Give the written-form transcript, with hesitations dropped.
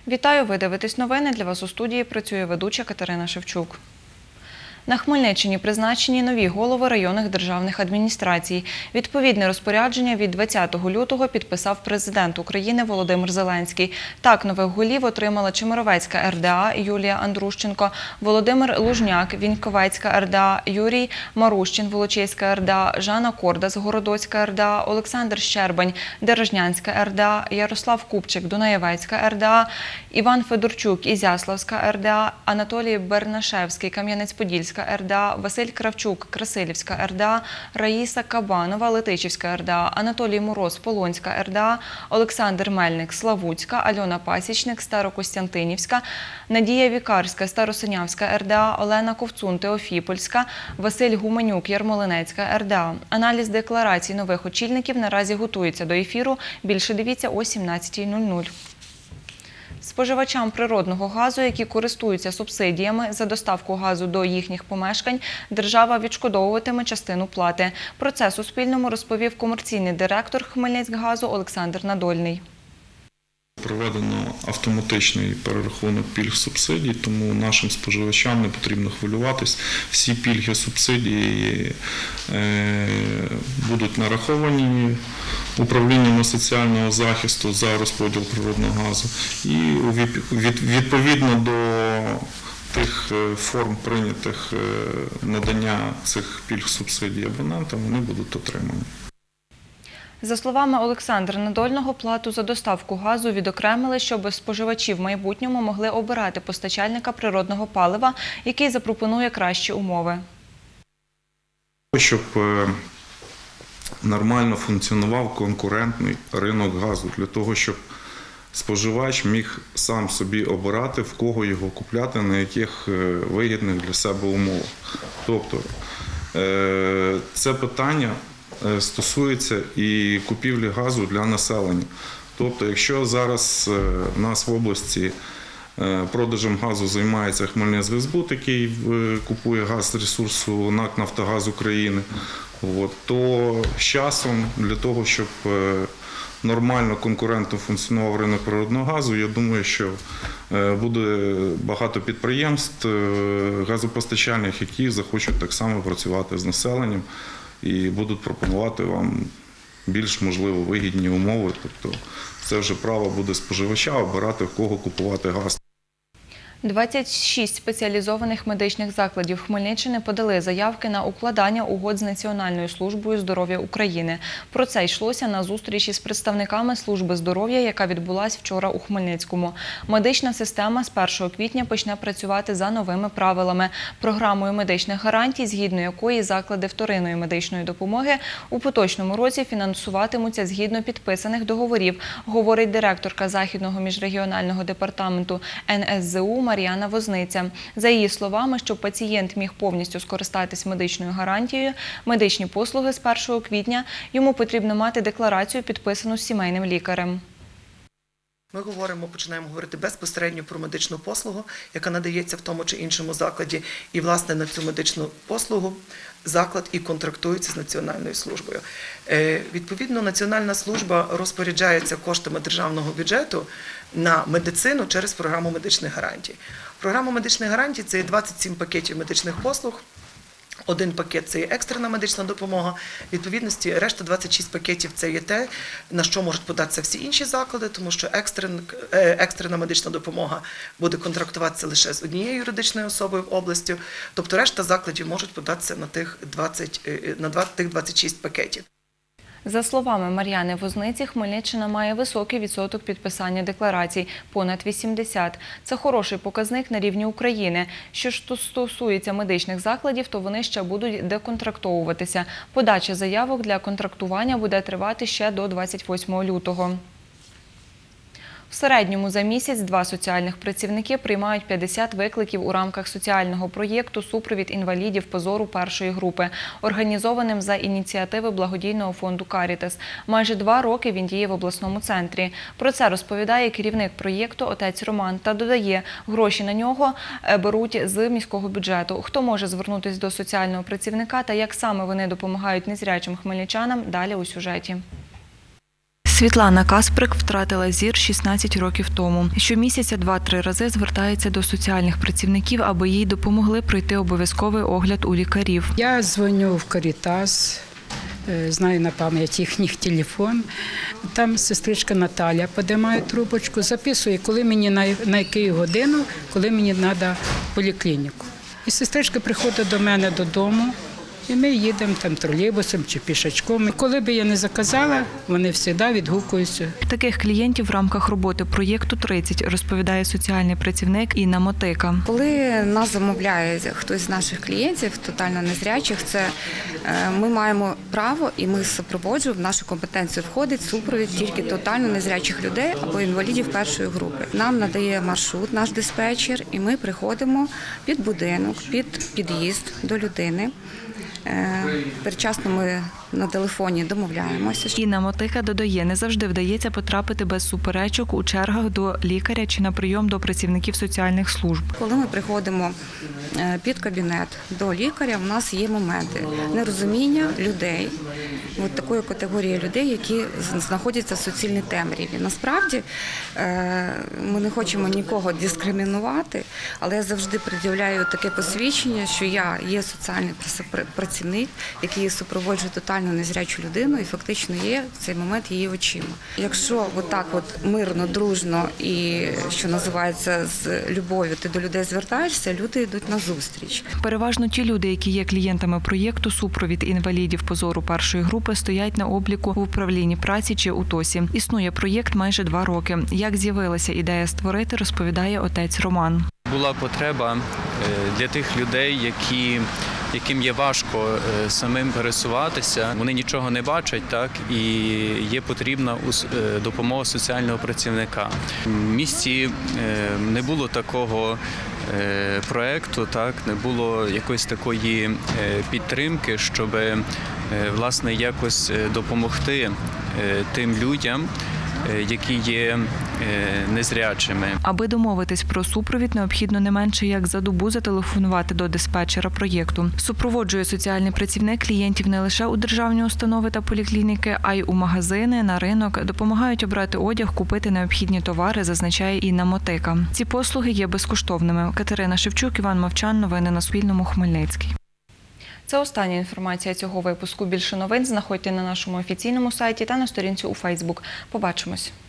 Вітаю, ви дивитесь новини. Для вас у студії працює ведуча Катерина Шевчук. На Хмельниччині призначені нові голови районних державних адміністрацій. Відповідне розпорядження від 20 лютого підписав президент України Володимир Зеленський. Так, нових голів отримала Чемеровецька РДА Юлія Андрущенко, Володимир Лужняк, Віньковецька РДА, Юрій Марущин, Волочиська РДА, Жанна Кордас, Городоцька РДА, Олександр Щербань, Дережнянська РДА, Ярослав Купчик, Дунаєвецька РДА, Іван Федорчук, Ізяславська РДА, Анатолій Бернашевський, Кам'янець-Подільська РДА, Василь Кравчук, Красилівська РДА, Раїса Кабанова, Летичівська РДА, Анатолій Мороз, Полонська РДА, Олександр Мельник, Славутська, Альона Пасічник, Старокостянтинівська, Надія Вікарська, Старосинявська РДА, Олена Ковцун, Теофіпольська, Василь Гуменюк, Ярмолинецька РДА. Аналіз декларацій нових очільників наразі готується до ефіру. Більше дивіться о 17:00. Споживачам природного газу, які користуються субсидіями за доставку газу до їхніх помешкань, держава відшкодовуватиме частину плати. Про це Суспільному розповів комерційний директор Хмельницькгазу Олександр Надольний. Проведено автоматичний перерахунок пільг субсидій, тому нашим споживачам не потрібно хвилюватись. Всі пільги субсидії будуть нараховані управлінням соціального захисту за розподіл природного газу. І відповідно до тих форм прийнятих надання цих пільг субсидій абонентам, вони будуть отримані. За словами Олександра Надольного, плату за доставку газу відокремили, щоб споживачі в майбутньому могли обирати постачальника природного палива, який запропонує кращі умови. Щоб нормально функціонував конкурентний ринок газу, для того, щоб споживач міг сам собі обирати, в кого його купляти, на яких вигідних для себе умовах. Тобто це питання стосується і купівлі газу для населення. Тобто, якщо зараз у нас в області продажем газу займається Хмельницькгазбуд, який купує газ з ресурсу НАК «Нафтогаз України», то з часом для того, щоб нормально, конкурентно функціонував ринок природного газу, я думаю, що буде багато підприємств, газопостачальних, які захочуть так само працювати з населенням і будуть пропонувати вам більш, можливо, вигідні умови. Тобто це вже право буде споживача обирати, в кого купувати газ. 26 спеціалізованих медичних закладів Хмельниччини подали заявки на укладання угод з Національною службою здоров'я України. Про це йшлося на зустрічі з представниками служби здоров'я, яка відбулась вчора у Хмельницькому. Медична система з 1 квітня почне працювати за новими правилами. Програмою медичних гарантій, згідно якої заклади вторинної медичної допомоги у поточному році фінансуватимуться згідно підписаних договорів, говорить директорка Західного міжрегіонального департаменту НСЗУ Мар'яна Возниця. За її словами, щоб пацієнт міг повністю скористатись медичною гарантією, медичні послуги з 1 квітня, йому потрібно мати декларацію, підписану з сімейним лікарем. Ми починаємо говорити безпосередньо про медичну послугу, яка надається в тому чи іншому закладі. І, власне, на цю медичну послугу заклад і контрактується з Національною службою. Відповідно, Національна служба розпоряджається коштами державного бюджету на медицину через програму медичних гарантій. Програма медичних гарантій – це 27 пакетів медичних послуг. Один пакет – це є екстрена медична допомога, відповідності решта 26 пакетів – це є те, на що можуть податися всі інші заклади, тому що екстрена медична допомога буде контрактуватися лише з однією юридичною особою в області, тобто решта закладів можуть податися на тих 26 пакетів. За словами Мар'яни Возниці, Хмельниччина має високий відсоток підписання декларацій – понад 80%. Це хороший показник на рівні України. Що ж стосується медичних закладів, то вони ще будуть деконтрактовуватися. Подача заявок для контрактування буде тривати ще до 28 лютого. В середньому за місяць 2 соціальних працівники приймають 50 викликів у рамках соціального проєкту «Супровід інвалідів позору першої групи», організованим за ініціативи благодійного фонду «Карітас». Майже 2 роки він діє в обласному центрі. Про це розповідає керівник проєкту отець Роман та додає, гроші на нього беруть з міського бюджету. Хто може звернутися до соціального працівника та як саме вони допомагають незрячим хмельничанам – далі у сюжеті. Світлана Касприк втратила зір 16 років тому. Щомісяця 2-3 рази звертається до соціальних працівників, аби їй допомогли пройти обов'язковий огляд у лікарів. Я дзвоню в Карітас, знаю на пам'ять їхній телефон. Там сестричка Наталя підіймає трубочку, записує, коли мені на яку годину, коли мені треба в поліклініку. І сестричка приходить до мене додому, і ми їдемо там тролейбусом чи пішачком. Коли б я не заказала, вони завжди відгукуються. Таких клієнтів в рамках роботи проєкту 30, розповідає соціальний працівник Інна Мотика. Коли нас замовляє хтось з наших клієнтів, тотально незрячих, це ми маємо право і ми супроводжуємо, в нашу компетенцію входить супровід тільки тотально незрячих людей або інвалідів першої групи. Нам надає маршрут наш диспетчер, і ми приходимо під будинок, під під'їзд до людини. Передчасно ми на телефоні домовляємося. Інна Мотика додає, не завжди вдається потрапити без суперечок у чергах до лікаря чи на прийом до працівників соціальних служб. Коли ми приходимо під кабінет до лікаря, у нас є моменти нерозуміння людей, от такої категорії людей, які знаходяться в суцільній темряві. Насправді ми не хочемо нікого дискримінувати, але я завжди пред'являю таке посвідчення, що я є соціальний працівник, який супроводжує тотально незрячу людину і фактично є в цей момент її очима. Якщо отак мирно, дружно і, що називається, з любов'ю ти до людей звертаєшся, люди йдуть на зустріч. Переважно ті люди, які є клієнтами проєкту «Супровід інвалідів по зору першої групи», стоять на обліку в управлінні праці чи УТОСі. Існує проєкт майже 2 роки. Як з'явилася ідея створити, розповідає отець Роман. Була потреба для тих людей, яким є важко самим пересуватися, вони нічого не бачать, так, і є потрібна допомога соціального працівника. В місті не було такого проєкту, так, не було якоїсь такої підтримки, щоб власне якось допомогти тим людям, які є незрячими. Аби домовитись про супровід, необхідно не менше як за добу зателефонувати до диспетчера проєкту. Супроводжує соціальний працівник клієнтів не лише у державні установи та поліклініки, а й у магазини, на ринок. Допомагають обрати одяг, купити необхідні товари, зазначає Інна Мотика. Ці послуги є безкоштовними. Катерина Шевчук, Іван Мовчан. Новини на Суспільному. Хмельницький. Це остання інформація цього випуску. Більше новин знаходьте на нашому офіційному сайті та на сторінці у Фейсбук. Побачимось.